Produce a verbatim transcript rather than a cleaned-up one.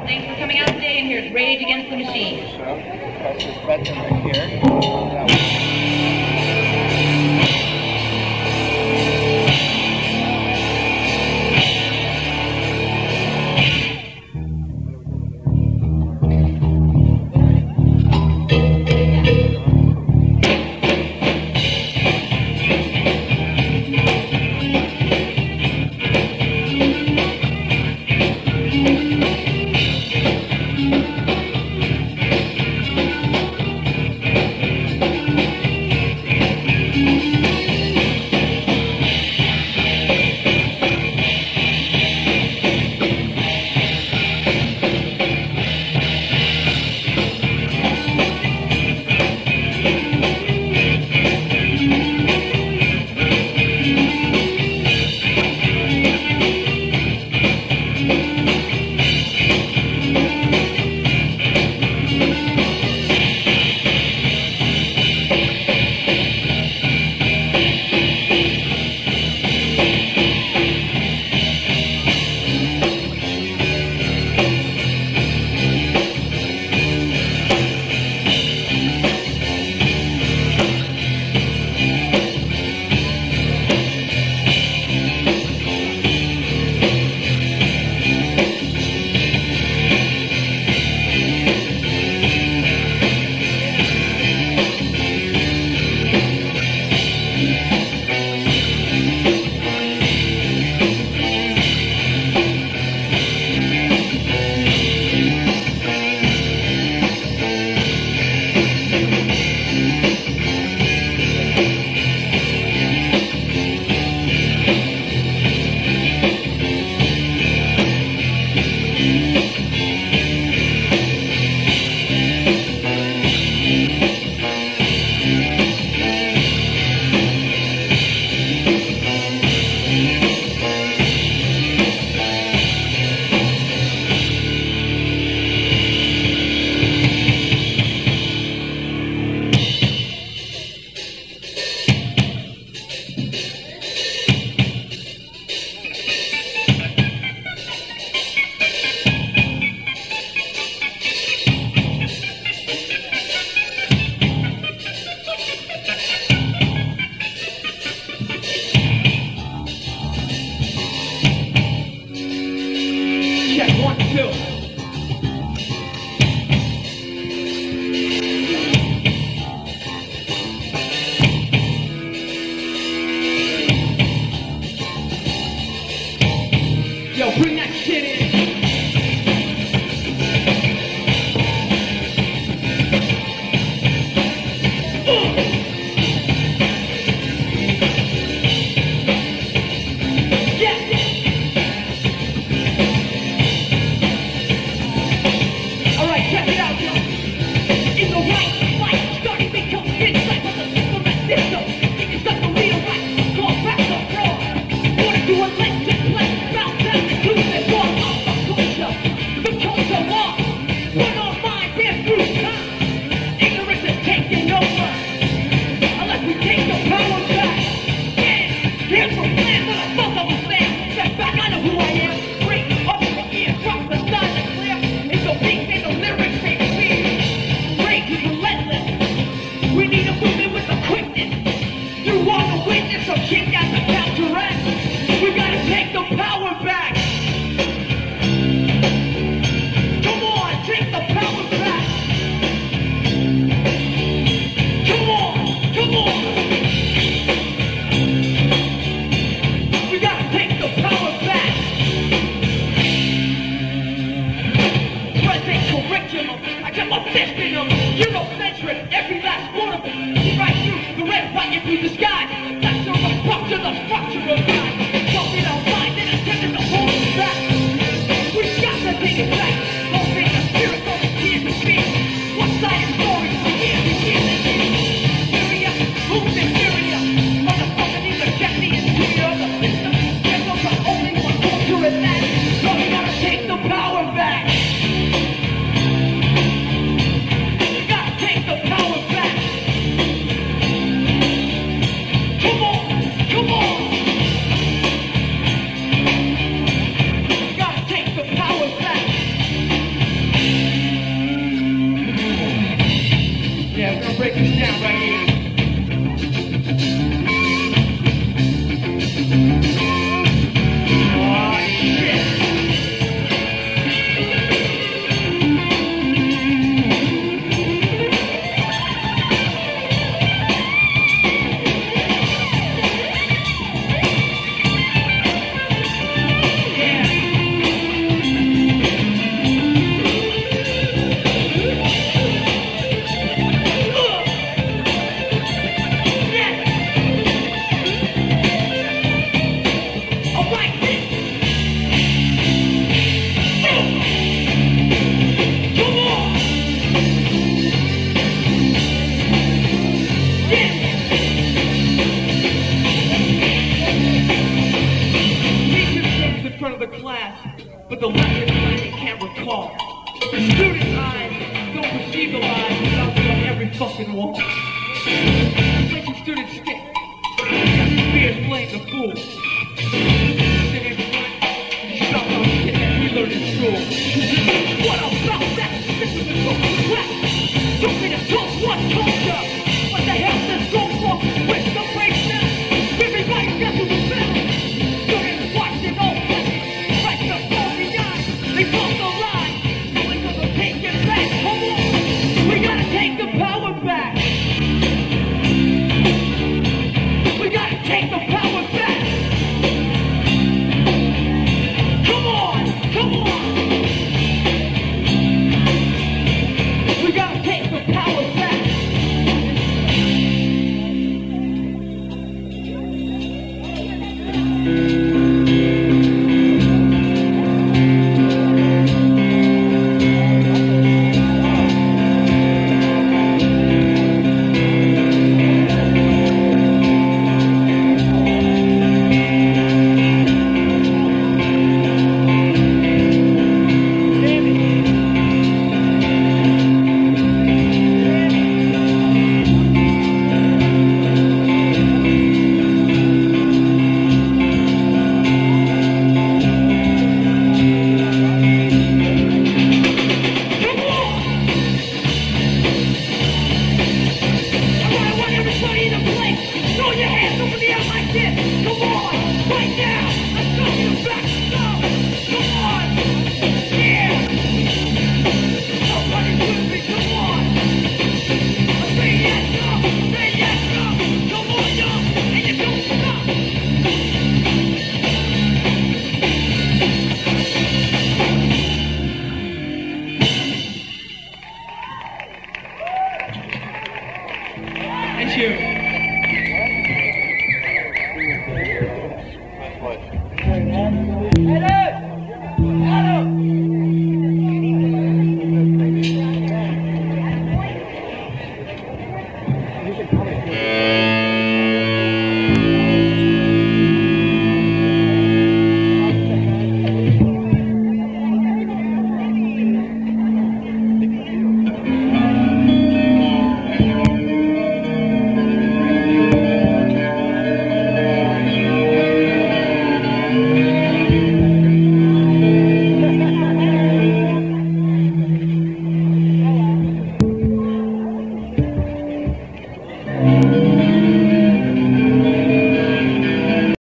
Thanks for coming out today, and here's Rage Against the Machine. So, press this button right here. That Bring that shit in. Eurocentric, every last one of them. See right through the red, white, and through the sky. That's the rough to the structure of life. Something outside that is tending to hold us back. We've got to take it back. Don't think the spirit of the tears of fear. One-sided stories for years and years and years. Syria, who's in Syria? Motherfucker, these are just the interior of the system. There's no only one culture in that. So we gotta take the power back. fall. Student eyes don't perceive the lies without me on every fucking wall. Making students stick. Fears playing the fool. Sit in front. Stop on shit that we learned in school. What about that? This is the total crap. Don't be the top one culture. What the hell this go for? With the breakdown. Everybody got to the middle. Students watching all this. Right the forty-nine. They talk